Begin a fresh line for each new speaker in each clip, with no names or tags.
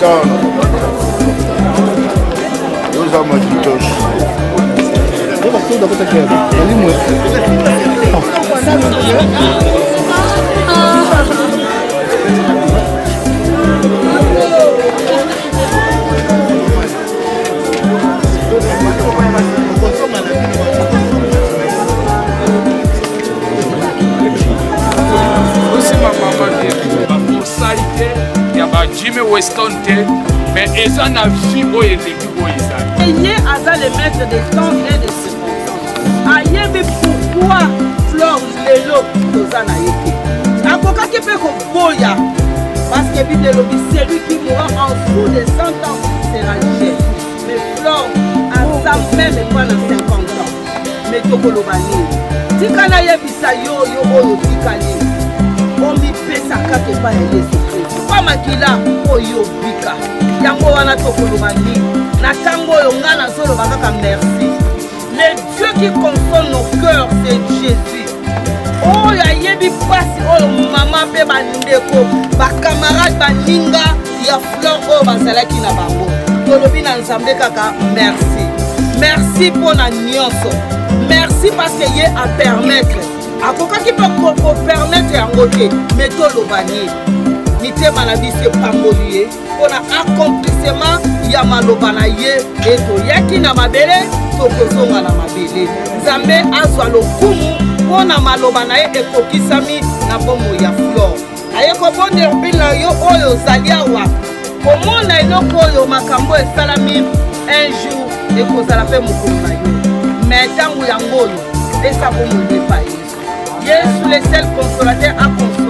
Weston. Nous avons dit tous.
Jimmy Weston, mais ils en ont vu où ils étaient.
Et Aza le maître des temps et des circonstances. Aïe, mais pourquoi Flore Lelo Tozana Yeke Akoka qui peut boya parce que c'est lui qui mourra en dessous de 100 ans sera jeune. Mais Flore Aza même pas dans 50 ans. Mais Tokolobani. Tikana Yebisa yo oyo tikali. Omi pesa kake pa ele pas makila oyo bika yango wana tokolobani na tango oyo nga na zolo bakaka merci. Le Dieu qui console nos cœurs c'est Jésus. Oyo ayebi pasi oyo mama pe bandeko bakamarade baninga ya Flore oyo bazalaki na bango tolobi na Nzambe kaka merci. Merci pour na nyonso. Merci parce que ye a permettre akoka ki peut permettre yango te mais tolobani nite manabisi pambolier pour accomplissement ya maloba na ye eto yaki na mabele tokozonga na mabele. Nzambe azwa lokumu pona maloba na ye ekokisami na bomo ya Flore. Aye kobonde bila yo oyo ozali awa komona eloko oyo makambo esalami un jour ekozala mpe mokolo na yo mais ntango yango oyo esa bomo epa Yesu le seul consolateur a consolé.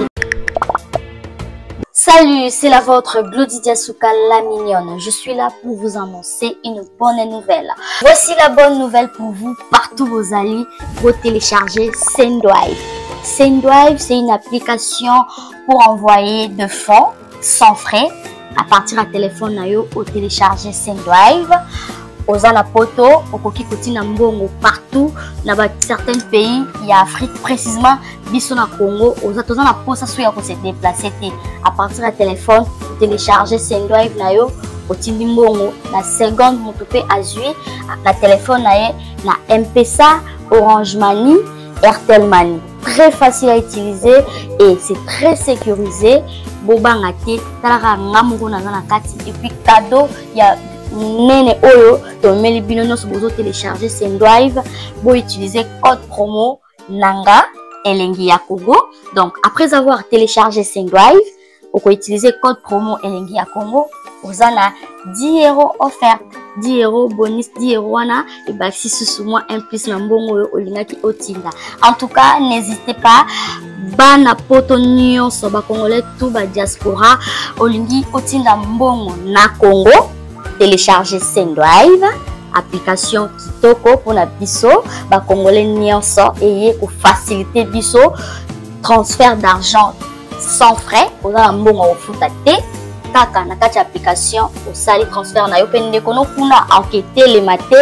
Salut, c'est la vôtre Glodidia Souka la mignonne. Je suis là pour vous annoncer une bonne nouvelle. Voici la bonne nouvelle pour vous, partout vos alliés, vous téléchargez Sendwave. Sendwave, c'est une application pour envoyer de fonds sans frais à partir du téléphone nayo au télécharger Sendwave. Oza na poto, okoki kotina mbongo partout na certains pays y a Afrique précisément biso na Congo oza toza na posa so ya ko se déplacer té à partir du téléphone télécharger Sendwave na yo otindi mbongo na seconde moto pe azui na téléphone na ye na M-Pesa, Orange Money, Airtel Money. Très facile à utiliser et c'est très sécurisé. Bobanga té talaka ngamungo na na kati et puis cadeau y a nene oyo to meli bino nyonso bozo télécharger Sendwave bo utiliser code promo nanga elengi ya Congo. Donc après avoir téléchargé Sendwave on peut utiliser code promo elengi ya Congo ozana 10 € offert 10 € bonus 10 € wana et bah si sous moi un plus na mbongo oyo olingaki otinda. En tout cas n'hésitez pas bana poto nyonso ba congolais tout ba diaspora olingi otinda mbongo na Congo. Télécharger Sendwave, application kitoko pour na biso, ba congolais nyonso et pour faciliter biso transfert d'argent sans frais. Pour la mbongo ofuta te kaka na kati application au sali transfert na yo pende kono kuna enquêter les maté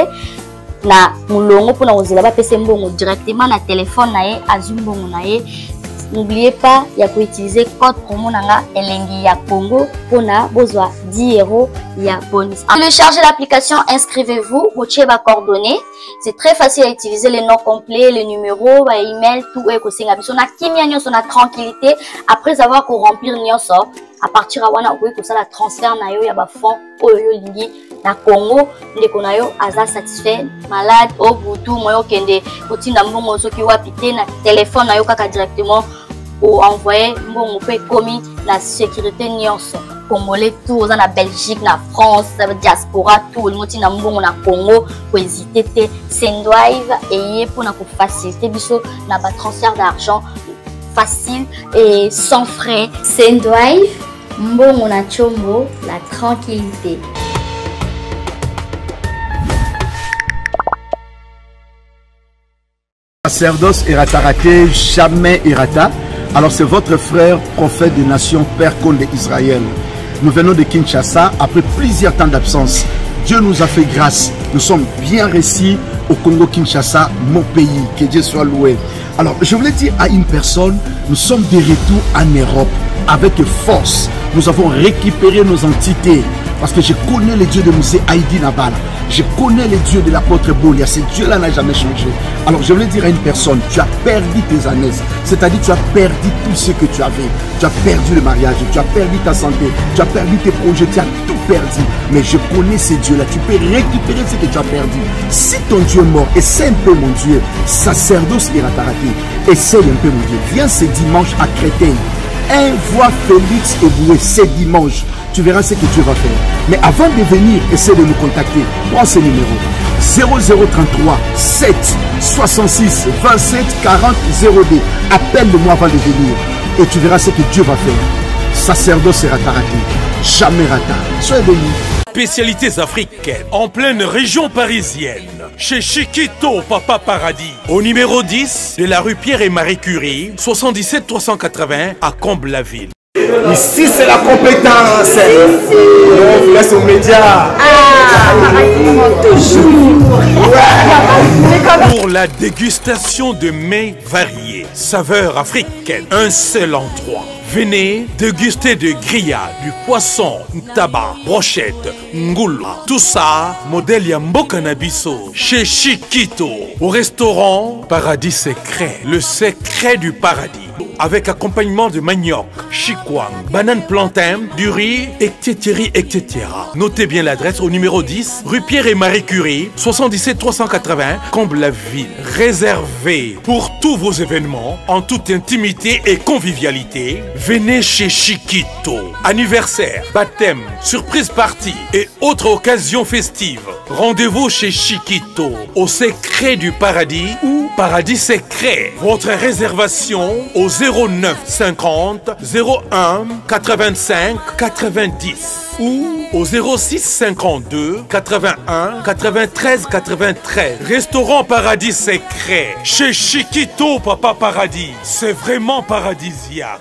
na mulongo pour na ozela ba pese mbongo directement na téléphone na ye azumbongo na ye. N'oubliez pas, il y a utiliser code promo nanga elengi ya Congo pour na bozwa 10 € ya bonus. Téléchargez l'application, inscrivez-vous, boche ba coordonnées. C'est très facile à utiliser les noms complets, les numéros, ba email, tout est kosenga biso na kimia nyonso na tranquillité après avoir ko remplir nyonso. À partir à wana okoki kosala transfert na yo ya ba fonds oyo lingi na Congo ndeko na yo aza satisfait malade au butu moyo kende kotinda mbongo soki wapi te na téléphone na yo kaka directement ou envoyer mbongo pe komi na sécurité nyonso congolais tout oza na Belgique na France diaspora tout lingotinda mbongo na Congo ko hésiter te Sendwave et pour na ko faciliter biso na ba transfert d'argent facile et sans frais. Sendwave, mbongo na chombo, la tranquillité.
Sacerdoce Eratarate, jamais Erata. Alors c'est votre frère, prophète des nations, Père Conde d'Israël. Nous venons de Kinshasa après plusieurs temps d'absence. Dieu nous a fait grâce. Nous sommes bien réussis au Congo-Kinshasa, mon pays. Que Dieu soit loué. Alors, je voulais dire à une personne, nous sommes de retour en Europe avec force. Nous avons récupéré nos entités. Parce que je connais les dieux de Moussé Haïdi Nabala. Je connais les dieux de l'apôtre Bolia. Ce Dieu-là n'a jamais changé. Alors je voulais dire à une personne, tu as perdu tes années. C'est-à-dire tu as perdu tout ce que tu avais. Tu as perdu le mariage, tu as perdu ta santé, tu as perdu tes projets, tu as tout perdu. Mais je connais ces dieux-là. Tu peux récupérer ce que tu as perdu. Si ton Dieu est mort, essaie un peu mon Dieu. Sacerdoce Irataraki. Essaye un peu mon Dieu. Viens ce dimanche à Créteil. Envoie Félix Eboué ce dimanche. Tu verras ce que Dieu va faire. Mais avant de venir, essaie de nous contacter. Prends ce numéro. 0033 7 66 27 40 02. Appelle-moi avant de venir. Et tu verras ce que Dieu va faire. Sacerdoce sera raté. Jamais raté. Soyez bénis.
Spécialités africaines en pleine région parisienne. Chez Chiquito Papa Paradis. Au numéro 10 de la rue Pierre et Marie Curie, 77 380 à Comble-la-Ville.
Ici, c'est la compétence. On vous laisse aux médias.
Toujours.
Pour la dégustation de mets variés, saveurs africaines, un seul endroit. Venez déguster de grillades, du poisson, tabac, brochette, ngoula. Tout ça, modèle Yambo Canabiso, chez Chiquito. Au restaurant Paradis Secret, le secret du paradis. Avec accompagnement de manioc, chikwang, banane plantain, du riz, etc. Notez bien l'adresse au numéro 10, rue Pierre et Marie Curie, 77 380, Comble-la-Ville. Réservé pour tous vos événements, en toute intimité et convivialité. Venez chez Chiquito. Anniversaire, baptême, surprise party et autres occasions festives. Rendez-vous chez Chiquito, au secret du paradis ou Paradis Secret. Votre réservation au 09 50 01 85 90 ou au 06 52 81 93 93. Restaurant Paradis Secret chez Chiquito Papa Paradis. C'est vraiment paradisiaque.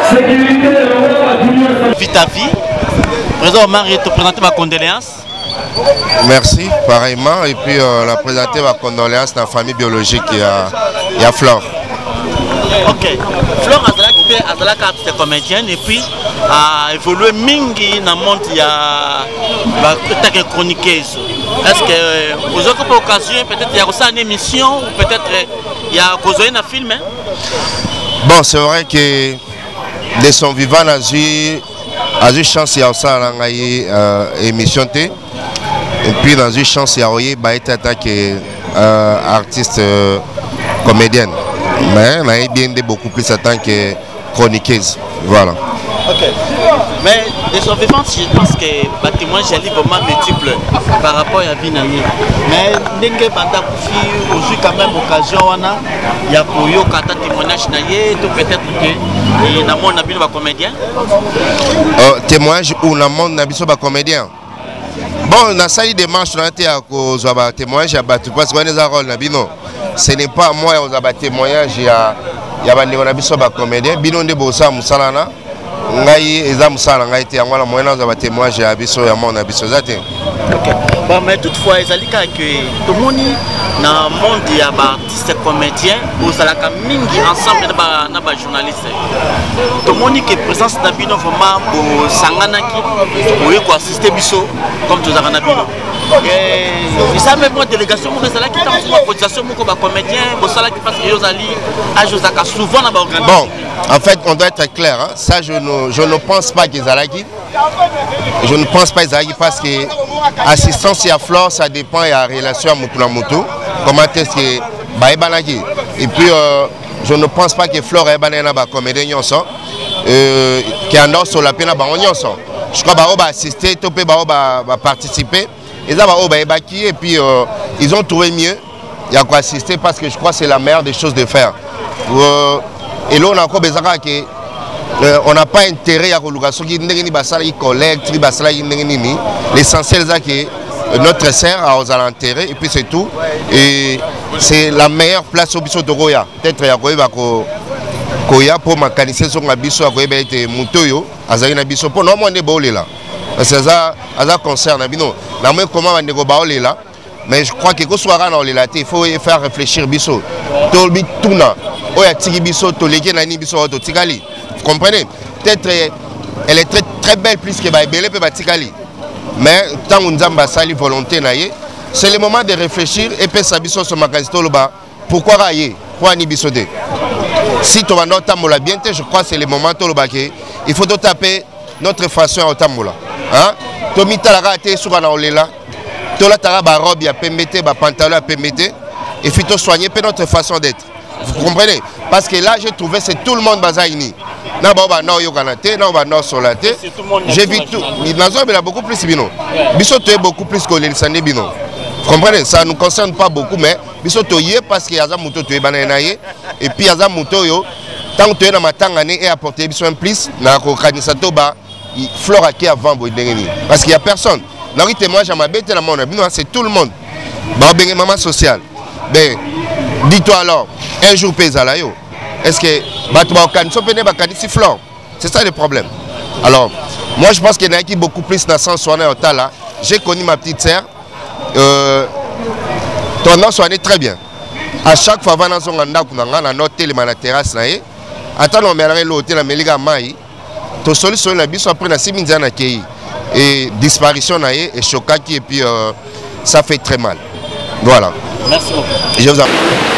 Vitavi, président Omar est présenté ma condoléance Merci, pareillement. Et puis on a présenté ma condoléance dans la famille biologique, il y a Flore.
Ok, Flore Azalaka est comédienne et puis a évolué mingi dans le monde, il y a une chroniqueuse. Est-ce que vous avez l'occasion, peut-être il y a une émission, ou peut-être il y a un film?
Bon, c'est vrai que de son vivant, on a eu chance il y a une émission. Et puis dans une chance, il y a eu une artiste comédienne. Mais on a bien beaucoup plus en tant que chroniqueuse. Voilà.
Ok. Mais de son vivant, je pense que les témoins j'ai vraiment multiples par rapport à Vinani. Mais Nengue Banda Koufi, aujourd'hui quand même occasion, il y a Koyo Kata témoignage naïe, peut-être que dans mon habit de comédien.
Témoignage ou dans mon habit de comédien. Bon, on a sali démarche dans le témoignage à battu parce qu'on est à rôle non. Ce n'est pas moi qui a témoignage il y a des comédiens bino de bossa musalana ngai eza musala ngai te ngala moyena za témoignage ya biso ya mona biso zate.
OK. Bon mais toutefois ezalika que tout le monde dans monde ya ba artiste comédien ozalaka mingi ensemble na ba journaliste. Tout le monde qui présence na bino vraiment bo sangana ki oye ko assister biso comme tout na bino. Et ça même moi délégation mo ezala ki tant ma cotisation mo ko ba comédien bo sala ki parce que yozali ajozaka souvent na ba organisation.
Bon, en fait on doit être clair hein? Ça je ne pense pas qu'ils Zalaki. Je ne pense pas Zalaki parce que assistance à Flore ça dépend de la relation à Moutounamoto. Comment est-ce que Baïbanaki. Et puis je ne pense pas que Flore est banana ba comédien qui endorse sur la peine ba onyoso. Je crois ba assister, topé ba participer. Ils ont et puis ils ont trouvé mieux. Il y a quoi assister parce que je crois que c'est la meilleure des choses de faire. Et là on a encore besoin que on n'a pas intérêt à collecte, l'essentiel c'est que notre sœur a aux enterrés et puis c'est tout. Et c'est la meilleure place au biso de Goya. Peut-être il y a Koya pour mécaniser son abisso à Goya et Moutoyo, Azarina Bisso pour non moins de bolé là. C'est ça concerne Abino. La même comment on négocie là. Mais je crois que quand soit dans les latés, il faut faire réfléchir biso. Tolbi tuna. Oya tiki biso, tolege nani biso to tikali. Vous comprenez? Peut-être elle est très belle plus que Baïbélé peut batikali. Mais tant qu'on a sali volonté naie, c'est le moment de réfléchir et puis ça biso sur magasin toloba. Pourquoi railler? Pourquoi ni biso de? Si tu vas notre tamola bien, je crois que c'est le moment toloba il faut taper notre façon à tamola. Hein? Tomita la raté sur un olela. Tola tara ba robe ya pembete, ba pantalon ya pembete. Et puis to soigner notre façon d'être. Vous comprenez? Parce que là j'ai trouvé c'est tout le monde bazaini. Na ba no yo kanate, na ba no solate. J'ai vu tout. Nazo il a beaucoup plus bino. Biso to est beaucoup plus que les sandé bino. Vous comprenez? Ça nous concerne pas beaucoup mais biso to yé parce que yaza muto to e bananaye et puis yaza muto yo tant que tu es dans ma tangane et apporter biso un plus na ko kanisa to ba Flore qui avant parce qu'il n'y a personne. Dans le témoignage à ma bête, c'est tout le monde. Bon, maman sociale. Ben, dis-toi alors, un jour paysan yo. Est-ce que Flore? C'est ça le problème. Alors, moi je pense qu'il y en a qui beaucoup plus dans le sens où j'ai connu ma petite sœur. Ton nom soigné très bien. À chaque fois, on a noté la terrasse. Attends, on a l'hôtel, on a mis maï. To solution la biso après na siminza na kei et disparition na et chokaki et puis ça fait très mal. Voilà.
Merci beaucoup.
Je vous en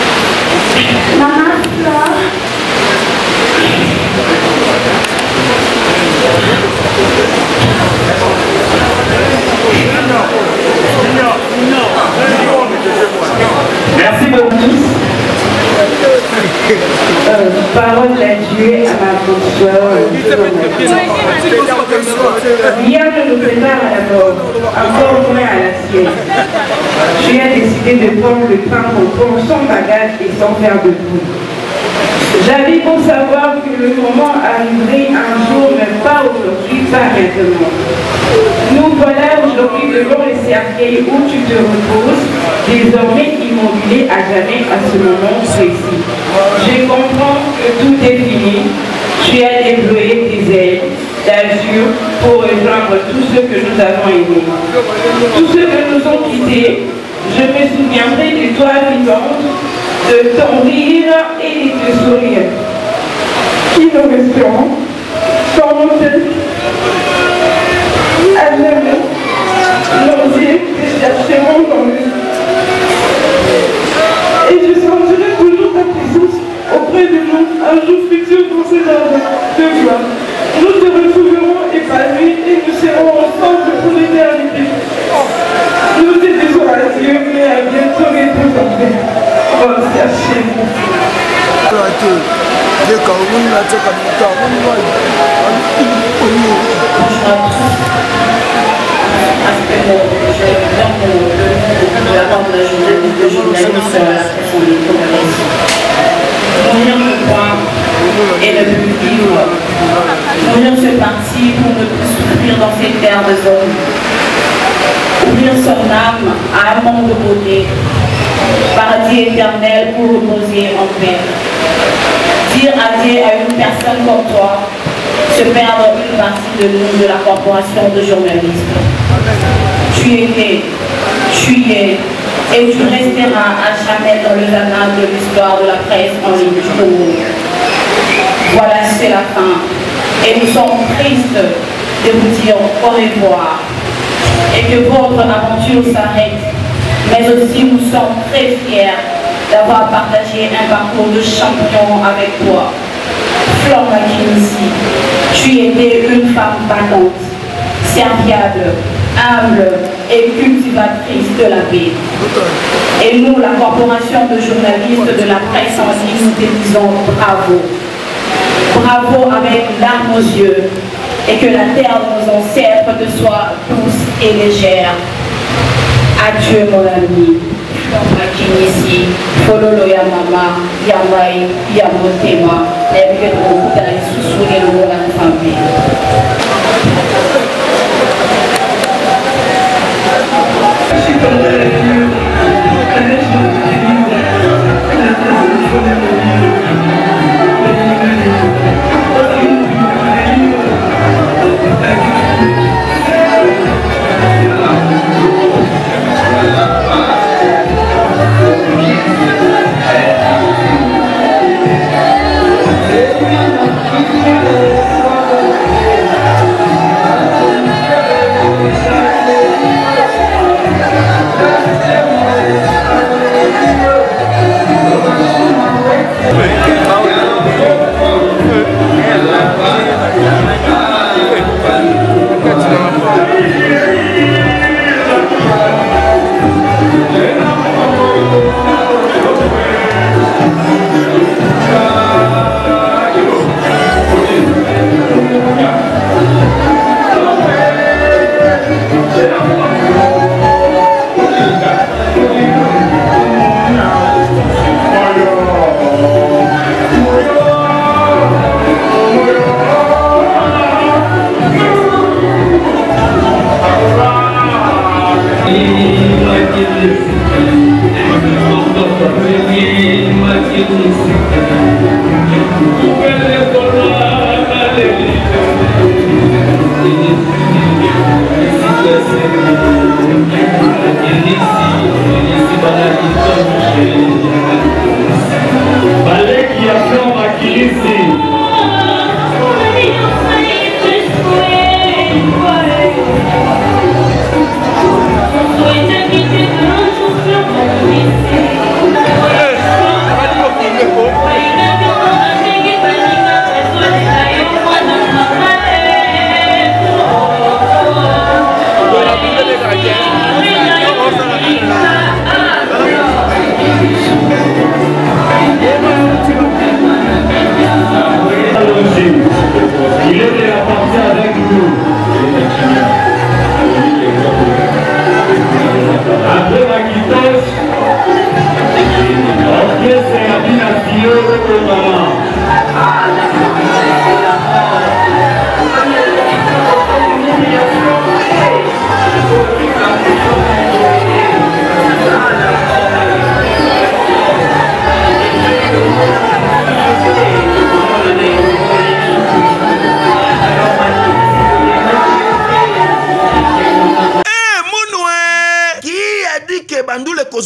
Merci beaucoup. Parole d'adieu à ma consoeur. Rien ne nous sépare à la mort, encore moins à la sienne. J'ai décidé de prendre le train pour son bagage et sans faire de bruit. J'avais pour savoir que le moment arriverait un jour, mais pas aujourd'hui, pas maintenant. Nous voilà aujourd'hui devant le cercueil où tu te reposes, désormais immobile à jamais à ce moment précis. Je comprends que tout est fini, tu as déployé tes ailes, d'azur pour rejoindre tous ceux que nous avons aimés. Tous ceux que nous ont quittés, je me souviendrai de toi vivante, de ton rire et de tes sourires. Qui nous resterons dans nos têtes, à jamais, nos yeux te chercheront dans le vie. Et je sentirai toujours ta présence auprès de nous, un jour futur dans ce jardin de gloire. Nous te retrouverons épanouis et nous serons ensemble pour l'éternité. Nous te disons adieu, mais à bientôt et pour en paix. Oh, c'est chez nous.
Mourir le point et ne plus vivre. Mourir ce parti pour ne plus souffrir dans ces terres de zone. Ouvrir son âme à un monde de beauté. Paradis éternel pour reposer en paix. Dire adieu à une personne comme toi, se perdre une partie de nous de la corporation de journalistes. Tu étais, tu es et tu resteras à jamais dans le annales de l'histoire de la presse en ligne du Congo. Voilà, c'est la fin. Et nous sommes tristes de vous dire au revoir et que votre aventure s'arrête. Mais aussi nous sommes très fiers d'avoir partagé un parcours de champion avec toi. Flore Makinissi, tu étais une femme battante, serviable, humble et cultivatrice de la paix. Et nous, la corporation de journalistes de la presse en ligne, nous te disons bravo. Bravo avec larmes aux yeux et que la terre de nos ancêtres te soit douce et légère. Adieu mon ami. Makinissi, Fololo ya mama, ya mai, ya motema, et que nous allons soutenir le la famille.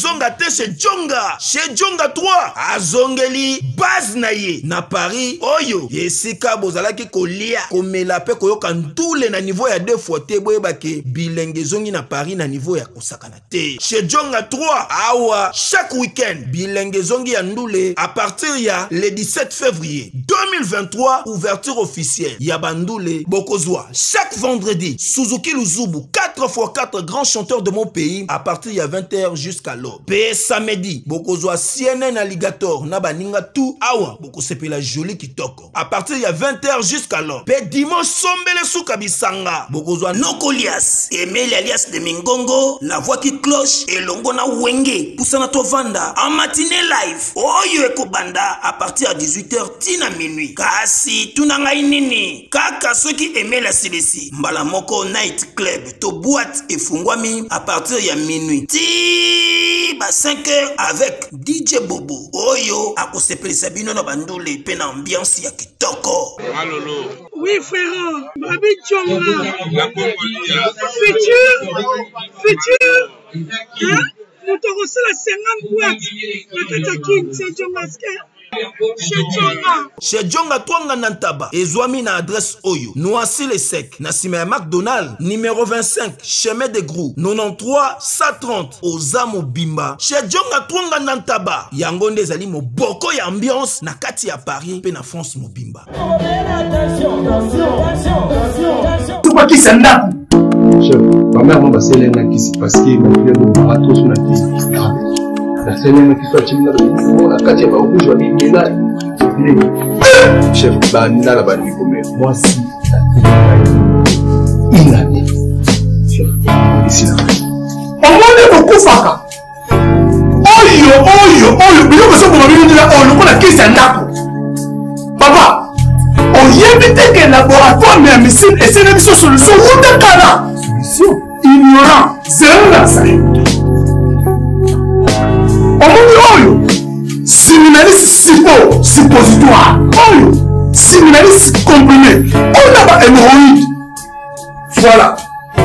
kozonga te chez Djonga. Chez Djonga 3 azongeli base na ye na Paris oyo esika bozalaki kolia komela pe koyoka ntule na niveau ya 2 fois te boyebake bilenge zongi na Paris na niveau ya kosakana te. Chez Djonga 3 awa chaque week-end bilenge zongi ya ndule à partir ya le 17 février 2023 ouverture officielle ya bandule bokozwa chaque vendredi Suzuki Luzubu 4x4 grands chanteurs de mon pays à partir ya 20h jusqu'à l'aube. Pe samedi bokozwa CNN Alligator na baninga tout awa bokosepela joli kitoko à partir ya 20h jusqu'à l'aube. Pe dimanche sombele suka bisanga bokozwa Nokolias Emeli alias de Mingongo la voix qui cloche et longo na wenge pusana to vanda en matinée live oyo ekobanda à partir à 18h tina minuit. Kasi tunanga inini kaka soki Emeli asilesi mbala moko night club to boîte efungwami à partir ya minuit ti ba 5h avec DJ Bobo oyo akosepelisa bino na bandule pe na ambiance ya kitoko.
Malolo.
Oui frère, Babi Djonga. Futur. Hein? Nous te reçons la 50 boîtes. La Katakin, c'est Djonga.
Chez Djonga Twanga Nantaba ezwami na adresse oyo Noisy le Sec na sima ya McDonald numéro 25 chemin de Grou 93 130 Ozamo Bimba. Chez Djonga Twanga Nantaba yango nde ezali moboko ya ambiance na kati ya Paris pe na France mobimba.
Tupa kisa ndaku chef ma mère m'a passé l'un qui se passe qui m'a fait le marathon sur la piste. La scène qui soit timide la katia ba rouge wa bimela chef banda la bandi comme moi si une année chef ici là on m'a beaucoup faka oyo bilo ko so ko bino la on ko la kisa ndako papa on yebite que laboratoire mais missile et c'est une solution ou de kana solution ignorant zéro la ça oyo séminaliste suppositoire oyo séminaliste comprimé on a pas hémorroïde voilà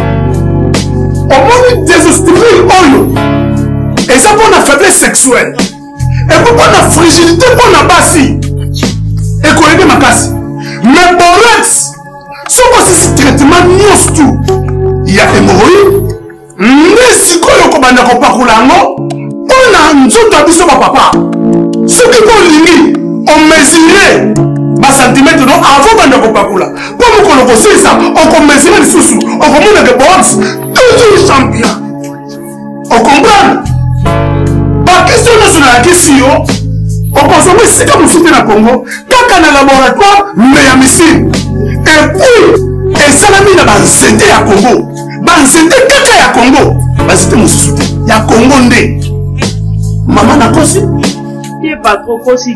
on désostril oyo et ça pour la faiblesse sexuelle et pour la fragilité pour la basi et qu'on aide ma casse mais borex ce que traitement nyos tout il y a hémorroïde mais si quoi on commande qu'on parle on a un jour d'habitude papa. Ce qui est on mesurait ma centimètre avant de ne pas couler. Comme on le sait ça, on mesurait les sous-sous, on commande des box, toujours champion. On comprend? Par question nationale, question, on consomme c'est comme nous sommes au Congo, quand on a un laboratoire, mais à missile. Et puis, et ça l'a mis dans la santé à Congo. Dans la santé, caca à Congo. C'était mon soutien. Il y a Congo ndé. Maman n'a pas si.
Il n'est pas trop possible.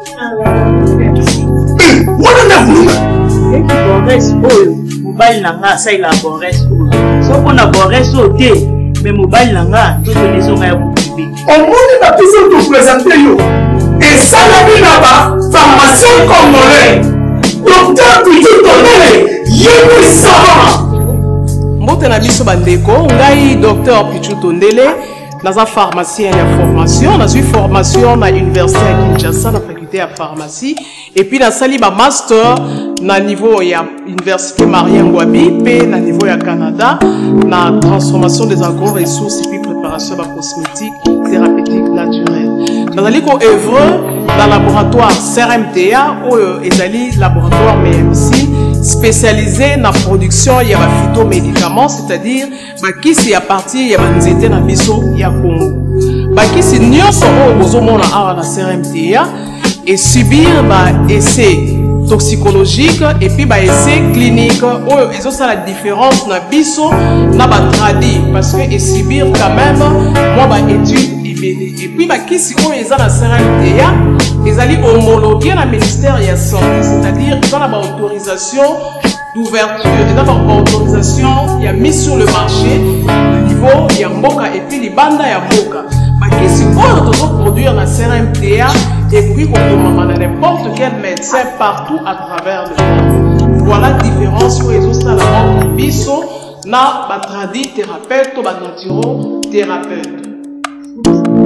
On a un boulot.
Et qui boresse, mobile n'a ça il a boresse. Sauf qu'on a boresse au thé, mais mobile n'a tout les gens à vous.
On va toujours te présenter. Et ça l'a mis là-bas, pharmacien congolais. Docteur Pichu Tondele, Yémi Savant.
Mbote na biso bandeko, ngai Docteur Pichu Tondele. Dans la pharmacie, il y a formation. Dans une formation à l'université à Kinshasa, la faculté à pharmacie. Et puis, dans le master, dans niveau il y a l'université Marien Ngouabi, puis dans niveau il y a Canada, dans la transformation des agro-ressources et puis préparation de la cosmétique thérapeutique naturelle. Dans le œuvre dans le laboratoire CRMTA, ou le laboratoire MMC, spécialisé dans la production il y a des phytomédicaments, c'est-à-dire qui c'est à partir il y a des étés dans biso il y a Congo. Qui c'est nyonso au bozomona à la CRMTA et subir essais toxicologiques et puis essais cliniques. Et ça la différence na biso na ba tradi parce que et subir quand même moi étude et puis qui c'est on est à la CRMTA ils allaient homologuer la ministère de la santé, c'est-à-dire qu'ils ont la autorisation d'ouverture et d'abord autorisation il y a mis sur le marché le niveau il y a Mboka et puis les bandes il y a Mboka qui si on doit produire la CRMTA et puis on peut n'importe quel médecin partout à travers le monde. Voilà la différence où ils ont ça la mort biso na ba tradi thérapeute ou ba naturo thérapeute.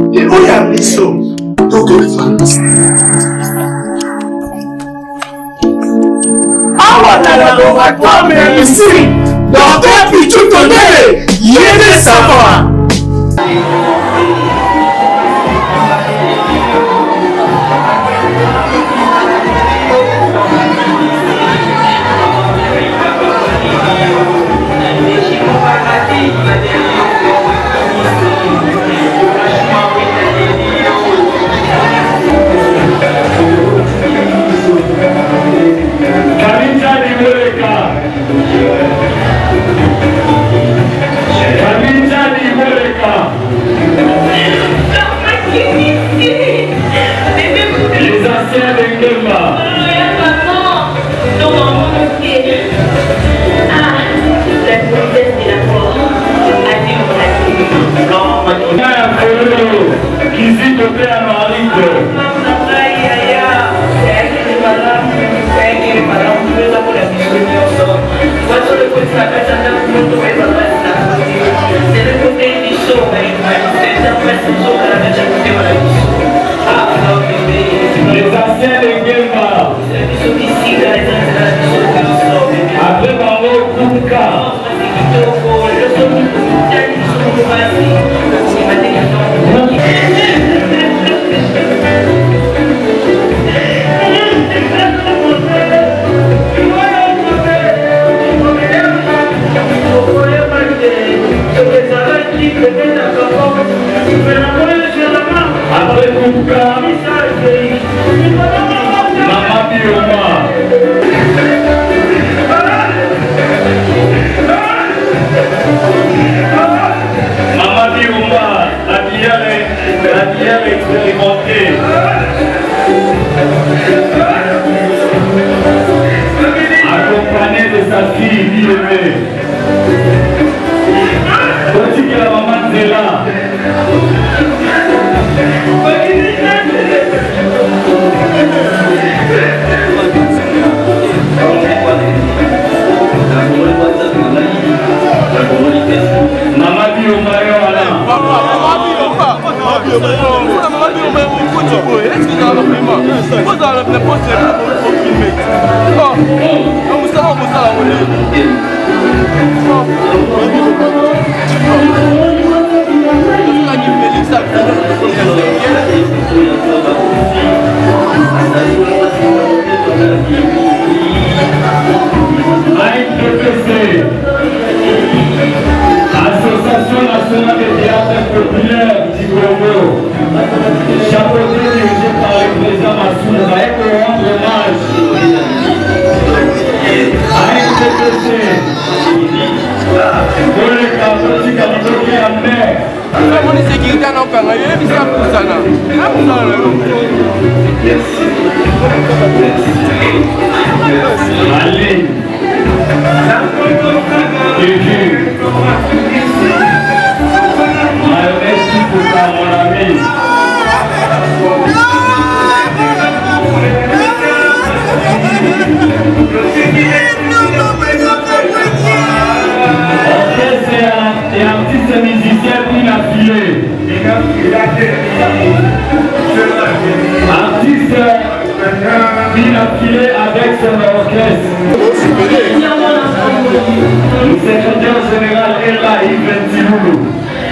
Et où y a mission? Donc, dans le laboratoire, mais ici, Docteur Pichou Tondele, il est de savoir.
Les anciens de Ngema. La princesse de la mort a dit
qui s'y te à Marite. Les anciens de Ngema. Après Bango Kuka. Après Kuka, Maman Bioma. Maman Bioma, la bière expérimentée. Accompagnée de sa fille bien-aimée. Voici que la maman est là. Maman dit au maillot à la Association nationale des théâtres populaires du Congo, chapeauté dirigé par le président Massoura, et pour rendre hommage à NTPC, pour les capacités qui en mer. Allez. Merci pour ça, mon ami. Et artiste musicien pour l'affiler. Artiste il a filé avec son orchestre. Le secrétaire général est là, Yves Tiboulou.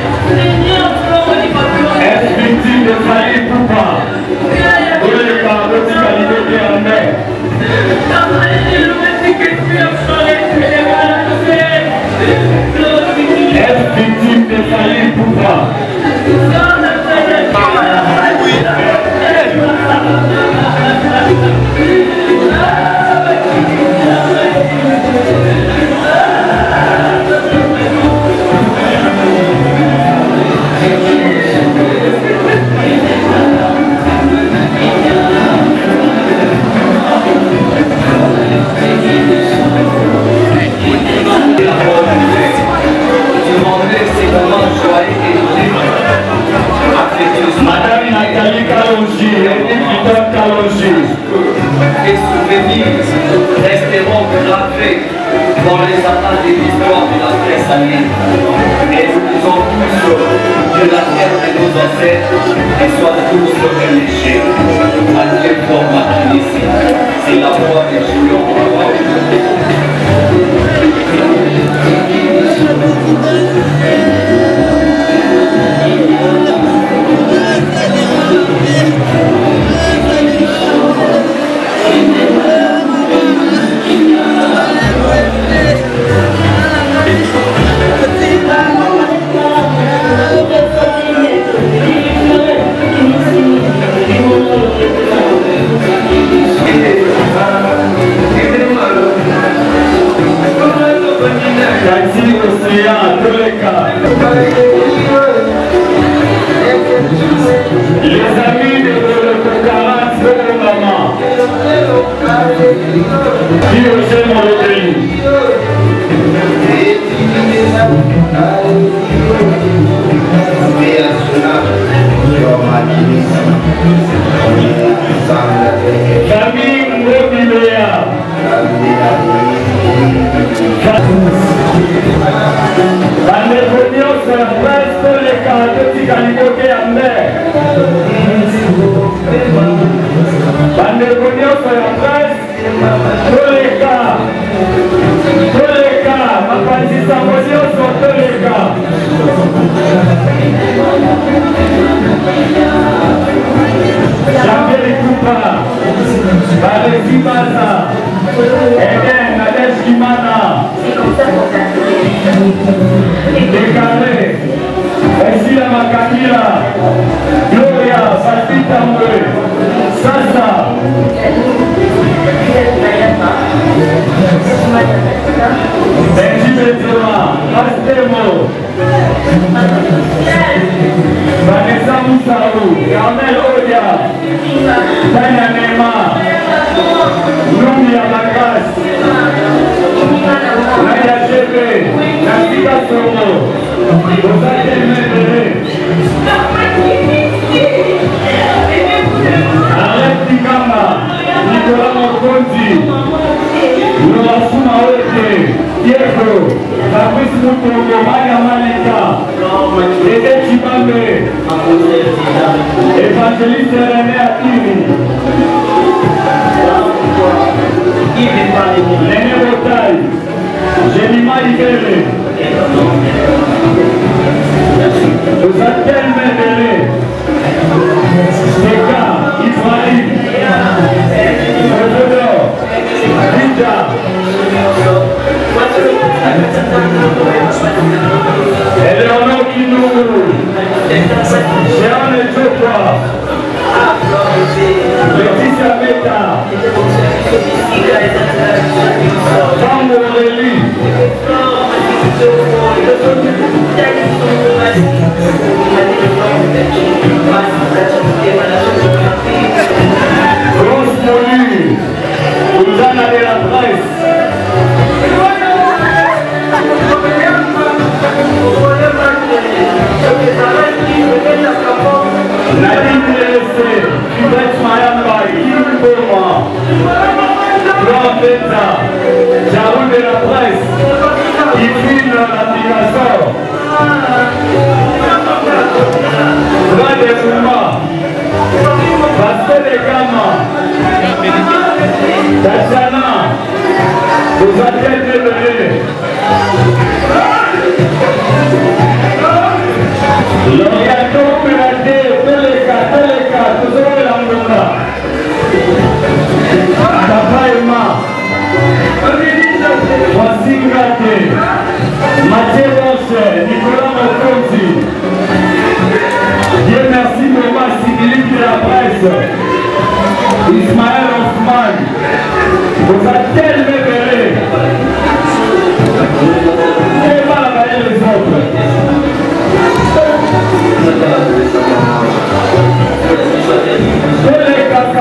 Est victime de Fali Poupa. Pour les parents qui qualité en mer. Est victime de Fali Poupa. Madame Nathalie Kalonji, Victor Kalonji.
Des souvenirs resteront gravés
dans les annales de l'histoire de la presse allemande. Et nous disons tous que la terre de nos ancêtres soit tous relâchée. À quelle forme ici, c'est la voix de Julien. Les amis de l'Ecocarate de maman qui recherchent mon pays. Famille Mobiléa. Bandeponios presto le carte di calicoche a me. Bandeponios presto le cas, ma pansita monios sotto le cas. Jean-Pierre Coupa, Valérie Baza, Eden Nadesh Kimana, Décalé, Essila Makakila, Gloria, Salpita Mwe, Sasa, Benji Benzema, Astemo, Vanessa Moussarou, Carmel Odia, Tania Nema, Noumia Lagas, Nadia Chebe, Nasika Soro, Rosate Mendele, Arlette Tikama, Nicolas Mokonzi, Noasuma Oete, Diego, Fabrice Moutongo, Maya Malika, Ede Chibambe, Évangéliste René Akini, René Rotaille, Jenima Ibele, Osatel Mendele, Seka, Ibrahim, Ododor, Rija, Eleonore Kinourou, Jeanne Chokwa, Laetitia Meta, Jean Aurélie, Rose Molu, Ouzana de la presse, Nadine Lessé, Yvette Mayamba, Kim Boma, Grand Beta, Jarou de la presse, Yvine l'application, Grand de Mouma, Pascal de Gama, Tachana, vous avez développé. L'orientation opérative, Teleka, toujours la Mouna. Papa Emma, Voici Gate, Mathieu Roche, Nicolas Mokonzi. Dieu merci pour moi, Sigili de la presse. Ismaël Hoffman, vous êtes tellement libérés. Et pas la baille les autres. Télé caca.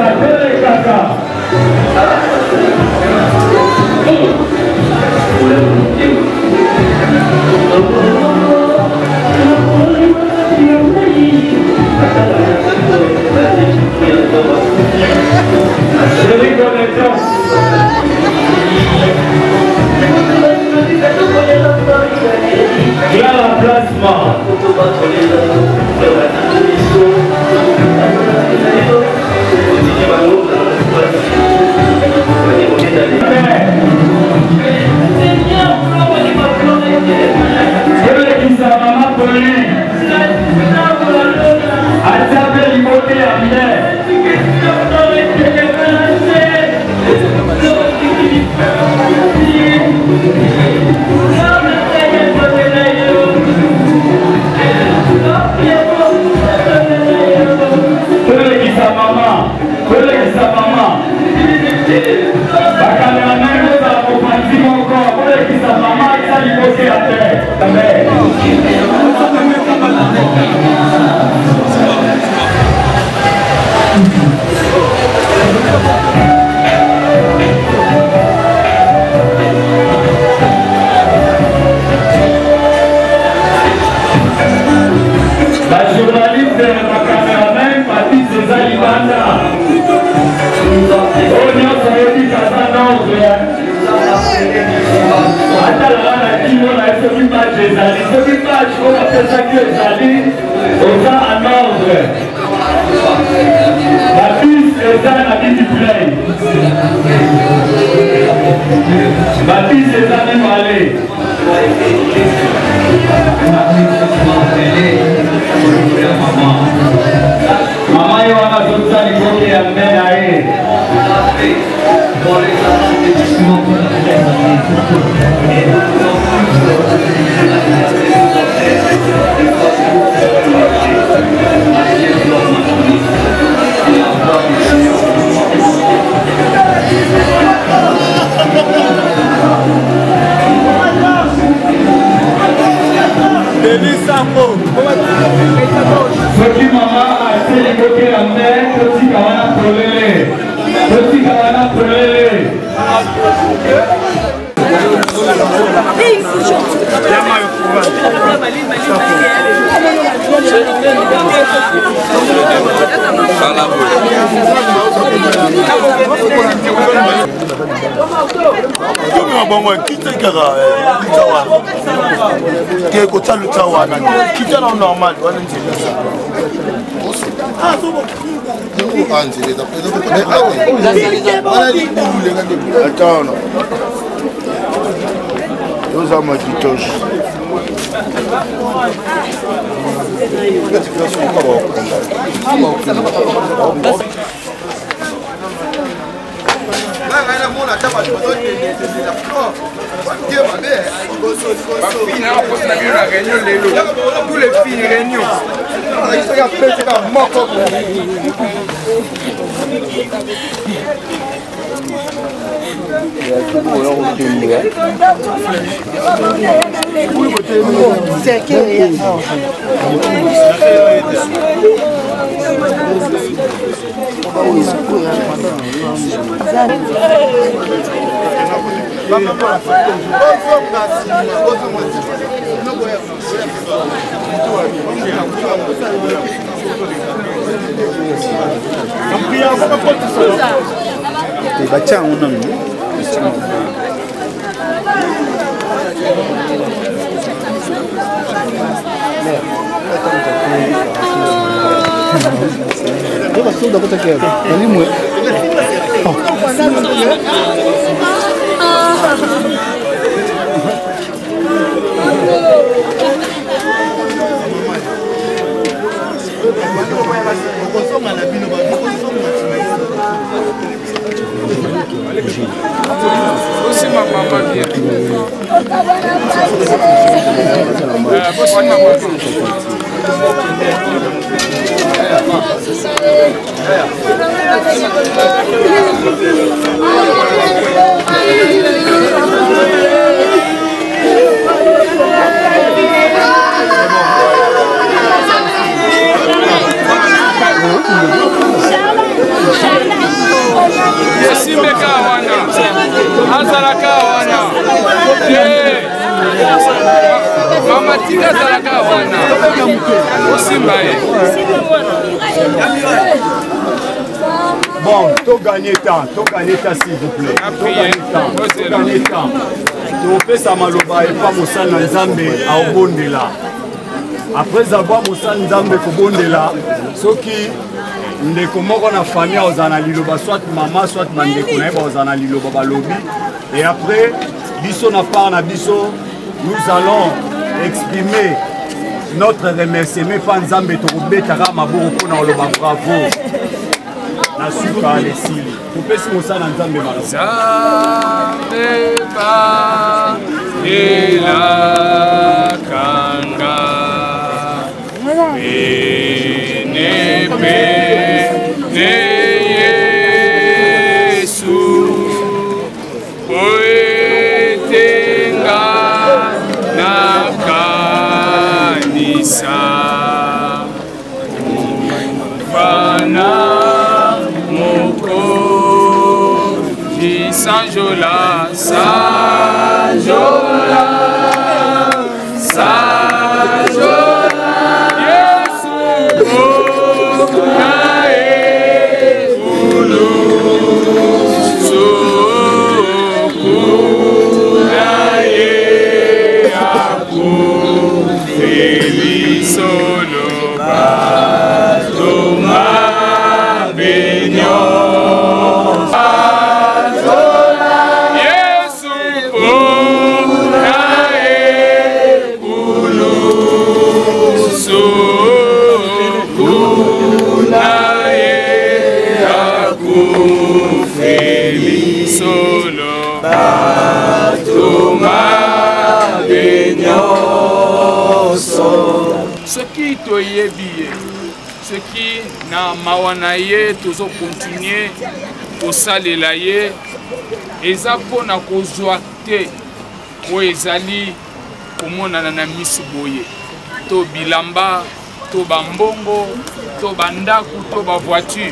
Chérie connaissance. La journaliste, ma caméraman, Patrice César Libanda. Onion Sayoki Casanova. Attends, la Kimo, la Sophie Match, Sophie Match, on appelle ça que Zali, on a un ordre. Patrice César Nabi du Play. Patrice César Nimalé. Mama yo anazoza nikoke ya mbele ae. Soki mama aseli koke ya mbele, totika wana prolele. Totika wana prolele.
Bongo kita kara lutawa ke ko ta lutawa na kita na normal wala nje so bon anzi les après attends nous avons dit tous
tous les filles réunion.
Aussi ma maman vient. Yesimeka wana, azalaka wana, mama tika azalaka wana, osimbaye.
Bon, tout gagner temps s'il vous plaît. Tout gagner temps. Tu ça maloba et pas Moussal Nzambe à Obondela. Après avoir Moussal Nzambe Kobondela, ce qui ndeko moko na famille ozana liloba soit maman soit mandeko na ba ozana liloba ba lobby et après biso na part na biso nous allons exprimer notre remerciement pa Nzambe to kobetaka maboko pona oloba bravo na suka lesili topesi mosala Nzambe mala Nzambe
ba ela kanga Yesu oetenga na kanisa fana Sanjola, Sanjola, Sanjola, Yesu, Nae, Ulu, Soku, Nae, Aku, Feliz Solo, Toma, Benyo. Soki toyebi soki na mawana ye tozo continuer kosalela ye eza pona kozwa te o ezali komonana na misu boye to bilamba to bambongo to bandaku to bavoiture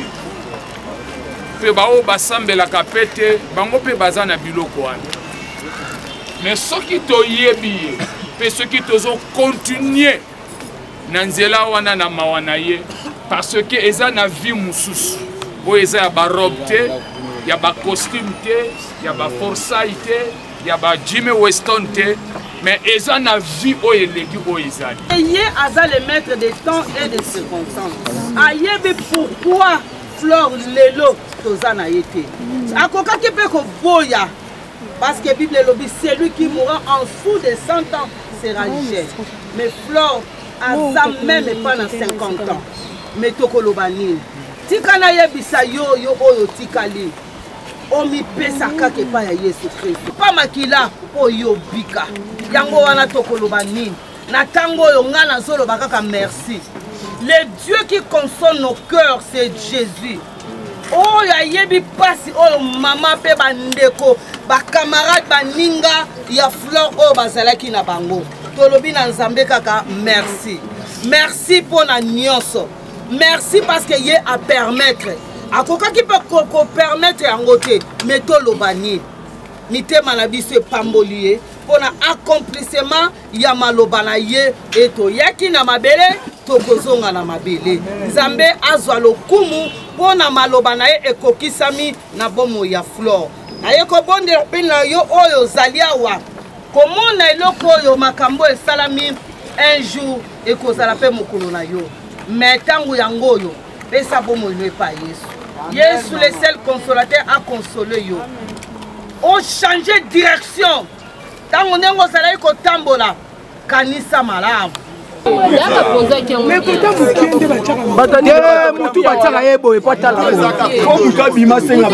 pe bao basambelaka pete bango pe baza na biloko wana mais soki toyebi pe soki tozo continuer na nzela wana na mawana ye parce que eza na vie mususu bo eza ya ba robe te ya ba costume te ya ba forçai te ya ba Jimmy Weston te mais eza na vie o eleki o ezali
ye aza le maître des temps et des circonstances ayebi pourquoi fleur lelo toza na ye te akokaki mpe koboya parce que Bible lobi celui qui mourra en dessous de 100 ans sera riche mais fleur aza même pas na 50 ans mais tokoloba nini tika na yebisa yo oyo tikali omipesa kaka epai ya Yesu Kristo pa makila oyo bika yango wana tokoloba nini na ntango oyo nga nazoloba kaka merci le Dieu qui console nos cœurs c'est Jésus oyo ayebi pasi oyo mama pe bandeko bakamarade baninga ya fleur oyo bazalaki na bango tolobi na Nzambe kaka merci merci pona nyonso merci parce que ye a permettre akokaki pe ko permettre yango te mais toloba nini mitema na biso epamboli ye pona accomplissement ya maloba na ye etoyaki na mabele tokozonga na mabele Nzambe azwa lokumu pona maloba na ye ekokisami na bomo ya fleur naye kobondela mpe na yo oyo ozali awa komona eloko oyo makambo esalami un jour ekozala mpe mokolo na yo mais ntango yango oyo pesa bomo eno epa Yesu Yesu le seul consolateur a consolé yo o changer direction ntango ndenge ozalaki kotambola kanisa malamu
mutu batiaka ye boye po atala po mutu abima senga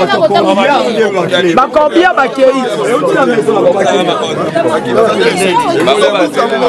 bakombia bakei